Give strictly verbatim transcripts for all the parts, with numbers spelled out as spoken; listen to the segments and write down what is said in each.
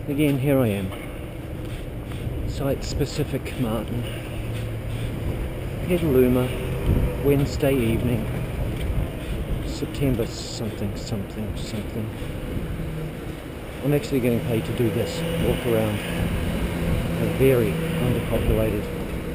Again, here I am. Site-specific Martin. Petaluma, Wednesday evening. September something, something, something. I'm actually getting paid to do this, walk around a very underpopulated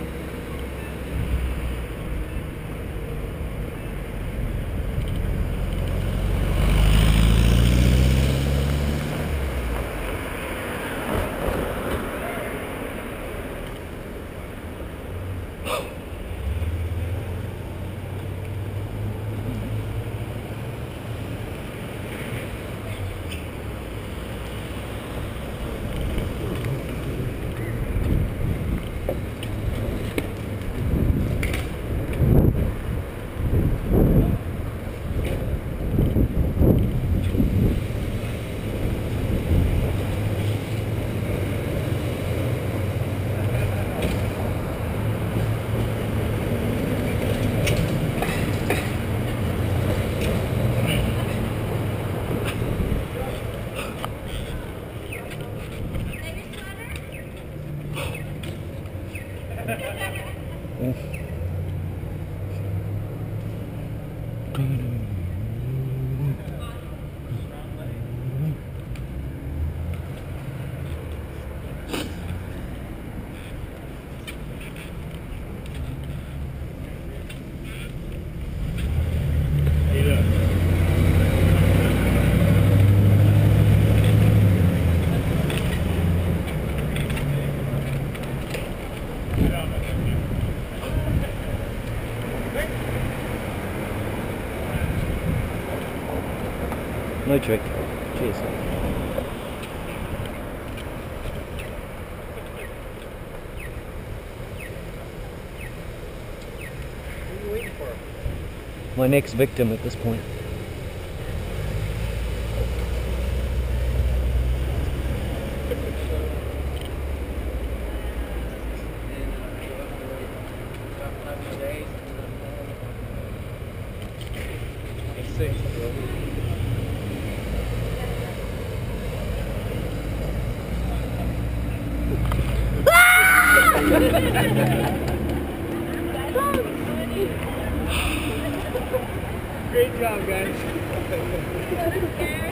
no trick. Cheers. What are you waiting for? My next victim at this point. Great job, guys.